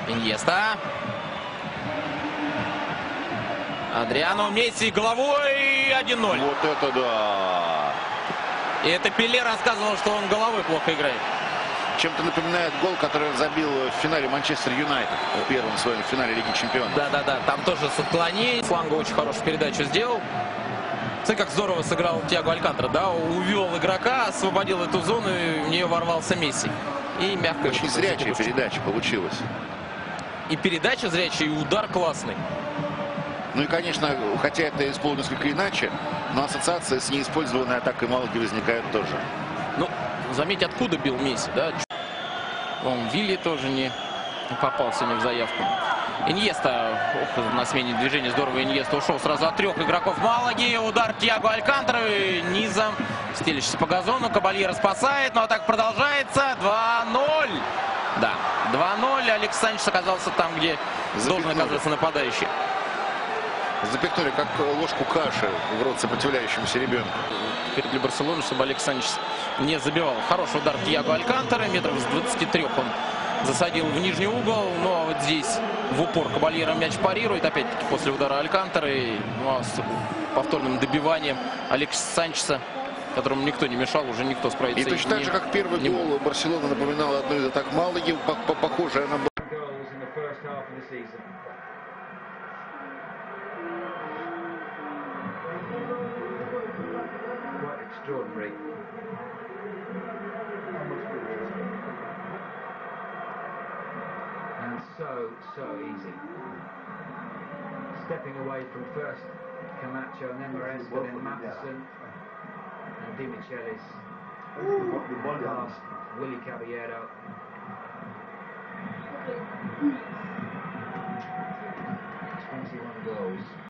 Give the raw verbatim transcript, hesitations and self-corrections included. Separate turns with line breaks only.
Иньеста. Адриано Месси головой один ноль.
Вот это да!
И это Пеле рассказывал, что он головой плохо играет.
Чем-то напоминает гол, который он забил в финале Манчестер Юнайтед. В первом своем финале Лиги Чемпионов.
Да-да-да, там тоже с отклонений. Фланга очень хорошую передачу сделал. Смотри, как здорово сыграл Тиаго Алькантара, да? Увел игрока, освободил эту зону, и в нее ворвался Месси. И мягко...
Очень зрячая передача получилась.
И передача зрячая, и удар классный.
Ну и, конечно, хотя это исполнено несколько иначе, но ассоциация с неиспользованной атакой Малаги возникает тоже.
Ну, заметь, откуда бил Месси, да? Он Вилли тоже не попал сегодня в заявку. Иньеста, ох, на смене движения здорово. Иньеста ушел сразу от трех игроков Малаги. Удар Тиаго Алькантара низом. Стелишься по газону. Кабальеро спасает, но атака продолжается. два ноль. Да, два ноль. Алекс Санчес оказался там, где
Запихнули.
должен оказаться нападающий.
Запихнули как ложку каши в рот сопротивляющемуся ребенку.
Теперь для Барселоны, чтобы Алекс Санчес не забивал. Хороший удар Тиаго Алькантара. Метров с двадцати трёх он засадил в нижний угол. Ну а вот здесь в упор Кабальеро мяч парирует. Опять-таки после удара Алькантара. И, ну, а с повторным добиванием Алекс Санчеса, которому никто не мешал, уже никто справиться.
И точно так же, как первый
не...
гол Барселона напоминал одну из атак Малаги, похожая на...
Extraordinary. And so, so easy. Stepping away from first Camacho and then Maresca, then Matheson and Di Michelis. Past Willy Caballero. twenty-one goals.